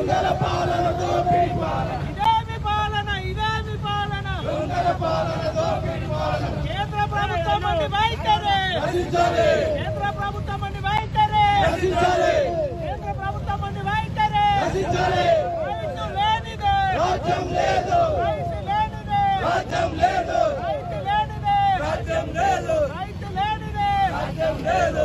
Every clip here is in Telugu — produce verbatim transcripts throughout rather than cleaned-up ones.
దొంగల పాలన దోపిడీ పాలన ఇదేమి పాలన ఇదేమి పాలన దొంగల పాలన దోపిడీ పాలన కేంద్ర ప్రభుత్వం మండి వైఖరి నశించాలి కేంద్ర ప్రభుత్వం మండి వైఖరి నశించాలి కేంద్ర ప్రభుత్వం మండి వైఖరి నశించాలి రైతు లేనిదే రాజ్యం లేదు రైతు లేనిదే రాజ్యం లేదు రైతు లేనిదే రాజ్యం లేదు రైతు లేనిదే రాజ్యం లేదు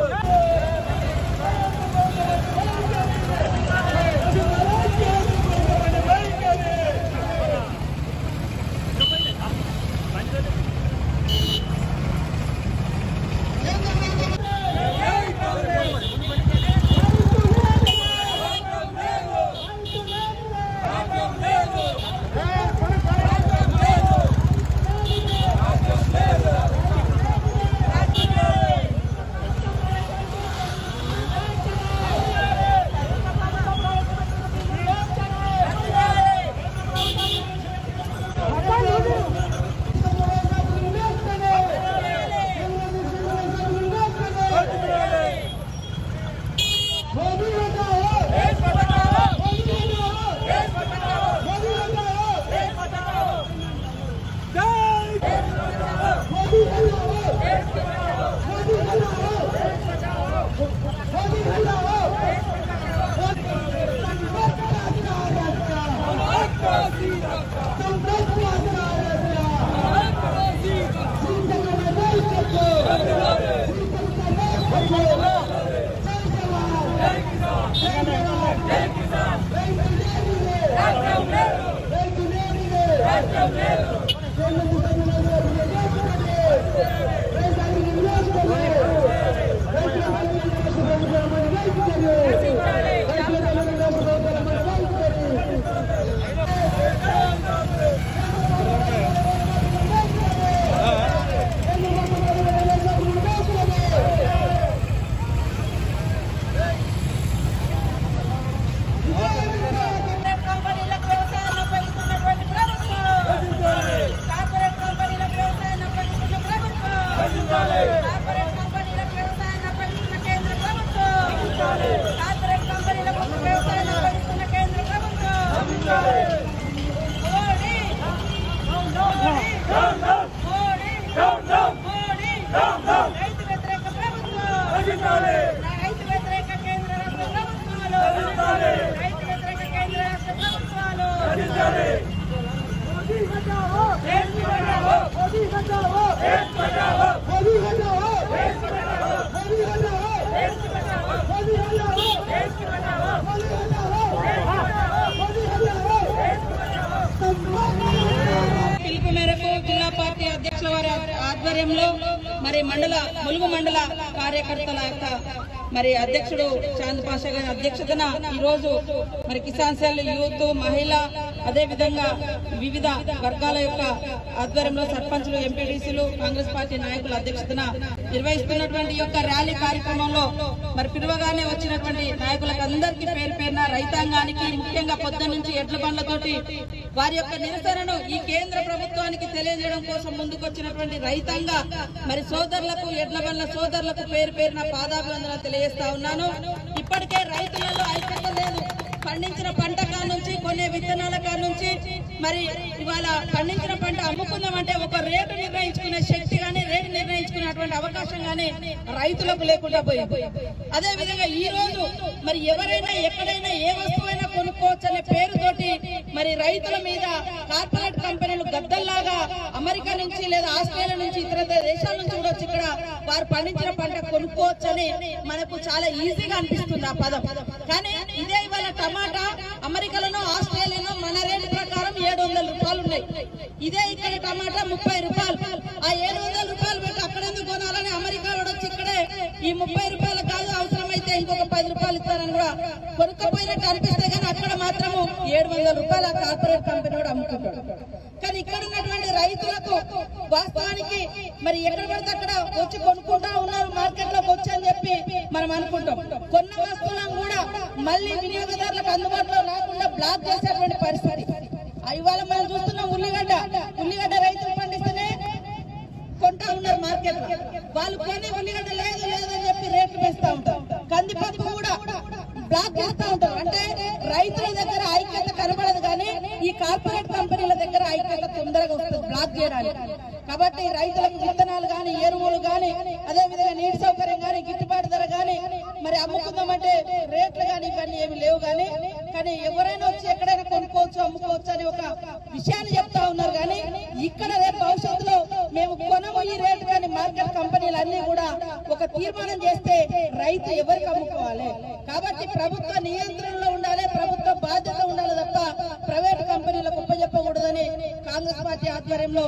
పిలుపు మేరకు జిల్లా పార్టీ అధ్యక్షుల వారి ఆధ్వర్యంలో మరి మండల ములుగు మండల కార్యకర్తల యొక్క మరి అధ్యక్షుడు చాంద్ పాషా గారి అధ్యక్షతన ఈ రోజు మరి కిసాన్ సెల్ యూత్ మహిళ అదే విధంగా వివిధ వర్గాల యొక్క ఆధ్వర్యంలో సర్పంచులు ఎంపీడీసీలు కాంగ్రెస్ పార్టీ నాయకుల అధ్యక్షతన నిర్వహిస్తున్నటువంటి యొక్క ర్యాలీ కార్యక్రమంలో మరి పిలువగానే వచ్చినటువంటి నాయకులకు అందరికీ పేరు పేరున రైతాంగానికి ముఖ్యంగా పొద్దు నుంచి ఎడ్ల బండ్లతోటి వారి యొక్క నిరసనను ఈ కేంద్ర ప్రభుత్వానికి తెలియజేయడం కోసం ముందుకొచ్చినటువంటి రైతాంగ మరి సోదరులకు ఎడ్ల బండ్ల సోదరులకు పేరు పేరున పాదాభివందనాలు తెలియజేస్తా ఉన్నాను. ఇప్పటికే రైతులలో ఐక్యత లేదు. పండించిన పంట కాడ నుంచి కొనే విత్తనాల కాడ నుంచి మరి ఇవాళ పండించిన పంట అమ్ముకుందామంటే ఒక రేటు నిర్ణయించుకునే శక్తి గానీ రేటు నిర్ణయించుకునేటువంటి అవకాశం గానీ రైతులకు లేకుండా పోయింది. అదే విధంగా ఈ రోజు మరి ఎవరైనా ఎక్కడైనా ఏ వస్తువైనా కొనుక్కోవచ్చు అనే పేరుతోటి మరి రైతుల మీద కార్పొరేట్ కంపెనీలు గద్దల్లాగా అమెరికా నుంచి లేదా ఆస్ట్రేలియా నుంచి ఇతర దేశాల నుంచి కూడా వచ్చి ఇక్కడ వారు పండించిన పంట కొనుక్కోవచ్చు అని మనకు చాలా ఈజీగా అనిపిస్తుంది ఆ పదం. కానీ ఇదే ఇవాళ టమాటా అమెరికాలోనో ఆస్ట్రేలియాలో మన రేటు ప్రకారం ఏడు వందల రూపాయలు ఉన్నాయి. ఇదే ఇక్కడ టమాటా ముప్పై రూపాయలు. ఆ ఏడు వందల రూపాయలు పెట్టి అక్కడెందుకు కొనాలని అమెరికా వచ్చి ఇక్కడే ఈ ముప్పై రూపాయలు కాదు అవసరమైతే ఇంకొక పది రూపాయలు ఇస్తారని కూడా కొనుక్కపోయినట్టు అనిపిస్తే కానీ అక్కడ మాత్రము ఏడు వందల రూపాయల కార్పొరేట్ కంపెనీ కూడా అమ్ముకుంటాడు. కానీ ఇక్కడ ఉన్నటువంటి రైతులకు వాస్తవానికి మరి ఎక్కడ పడితే అక్కడ వచ్చి కొనుక్కుంటా ఉన్నారు మార్కెట్ లోకి వచ్చి అని చెప్పి మనం అనుకుంటాం. కొన్న వస్తువులను కూడా మళ్ళీ వినియోగదారులకు అందుబాటులో రాకుండా బ్లాక్ చేసేటువంటి పరిస్థితి. ఇవాళ మనం చూస్తున్నాం ఉల్లిగడ్డ ఉల్లిగడ్డ రైతులు పండిస్తేనే కొంటా ఉన్నారు మార్కెట్ లో. వాళ్ళు కొని ఉల్లిగడ్డ లేదు లేదు అని చెప్పి రేట్లు పెంచుతా ఉంటారు. కందిపప్పు కూడా బ్లాక్ చేస్తా ఉంటారు. అంటే రైతుల దగ్గర ఐక్యత కనబడదు కానీ ఈ కార్పొరేట్ కంపెనీల దగ్గర ఐక్యత తొందరగా వస్తుంది బ్లాక్ చేయడానికి. కాబట్టి రైతులకు విత్తనాలు గాని, ఎరువులు గాని, అదే విధంగా నీటి సౌకర్యం గాని, గిట్టుబాటు ధర గాని మరి అమ్ముకుందామంటే రేట్లు గాని ఇవన్నీ ఏమి లేవు. కానీ కానీ ఎవరైనా వచ్చి ఎక్కడైనా కొనుక్కోవచ్చు, అమ్ముకోవచ్చు అని ఒక విషయాన్ని చెప్తా ఉన్నారు. కానీ ఇక్కడ రేపు భవిష్యత్తులో మేము కొనము ఈ రేటు కానీ మార్కెట్ కంపెనీలు అన్ని కూడా ఒక తీర్మానం చేస్తే రైతు ఎవరికి అమ్ముకోవాలి. కాబట్టి ప్రభుత్వ నియంత్రణలో ఉండాలి, ప్రభుత్వ బాధ్యత ఉండాలి తప్ప ప్రైవేట్ కంపెనీలకు ఉపజెప్పకూడదని కాంగ్రెస్ పార్టీ ఆధ్వర్యంలో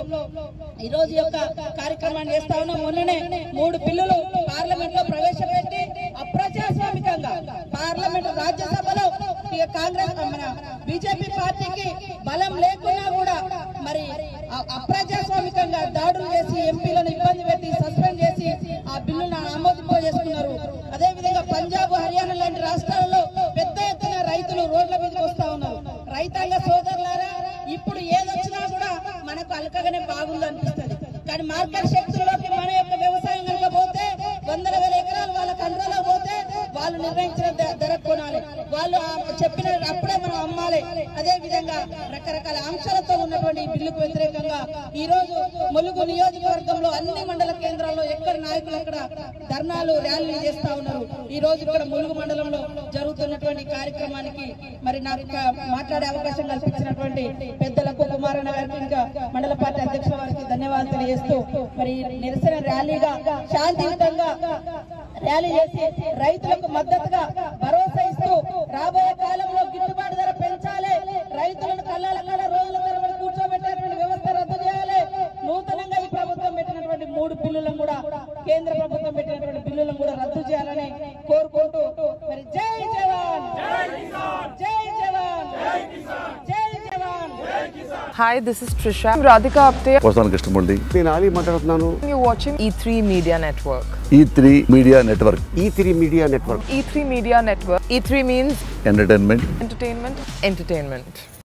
ఈ రోజు యొక్క కార్యక్రమాన్ని చేస్తా ఉన్నాం. మొన్ననే మూడు బిల్లులు పార్లమెంట్ లో ప్రవేశపెట్టి అప్రజాస్వామికంగా పార్లమెంట్ రాజ్యసభలో కాంగ్రెస్ మన బీజేపీ పార్టీకి బలం లేకున్నా కూడా మరి అప్రజాస్వామికంగా దాడులు చేసి ఎంపీలను ఇబ్బంది పెట్టి సస్పెండ్ చేసి ఆ బిల్లును ఆమోదింప చేసుకున్నారు. అదే విధంగా పంజాబ్, హర్యానా లాంటి రాష్ట్రాల్లో పెద్ద ఎత్తున రైతులు రోడ్ల మీదకి వస్తా ఉన్నారు. రైతాంగ సోదరులారా, ఇప్పుడు ఏదొచ్చినా కూడా మనకు అలకగానే బాగుంది అనిపిస్తుంది. కానీ మార్కెట్ శక్తుల్లోకి మన యొక్క వ్యవసాయం కనుక పోతే వందల వేల ఎకరాలు వాళ్ళ కంట్రోల్లో పోతే వాళ్ళు నిర్ణయించిన ధర కొనాలి, వాళ్ళు చెప్పిన అప్పుడే మనం అమ్మాలి. అదే విధంగా రకరకాల ఆంక్షలతో ఉన్నటువంటి ఈ బిల్లుకు వ్యతిరేకంగా ఈ రోజు ములుగు నియోజకవర్గంలో అన్ని మండల కేంద్రాల్లో ఎక్కడ నాయకులు అక్కడ ధర్నాలు, ర్యాలీలు చేస్తా ఉన్నారు. ఈ రోజు ఇక్కడ ములుగు మండలంలో జరుగుతున్నటువంటి కార్యక్రమానికి మరి నాకు మాట్లాడే అవకాశం కల్పించినటువంటి పెద్దలకు, కుమారన్న గారికి, ఇంకా మండల పార్టీ అధ్యక్షుల వారికి ధన్యవాదాలు తెలియజేస్తూ మరి నిరసన ర్యాలీగా శాంతియుతంగా ర్యాలీ చేసి రైతులకు మద్దతుగా భరోసా ఇస్తూ రాబోయే కాలంలో గిట్టుబాటు ధర పెంచాలి, రైతులను కళ్ళ కళ్ళ రోజుల తరబడి కూర్చోబెట్టేటువంటి వ్యవస్థ రద్దు చేయాలి, నూతనంగా ఈ ప్రభుత్వం పెట్టినటువంటి మూడు బిల్లులను కూడా కేంద్ర ప్రభుత్వం పెట్టినటువంటి బిల్లులను కూడా రద్దు చేయాలని కోరుకుంటూ మరి జై జవాన్, జై జవాన్, జై జవాన్. Hi, this is Trisha. I'm Radhika Apte. వస్తాను కృష్ణమూర్తి. నేను ఆలీ మాట్లాడుతున్నాను. You're watching E three Media Network. E three Media Network. E three Media Network. E three Media Network. E three means Entertainment. entertainment, entertainment.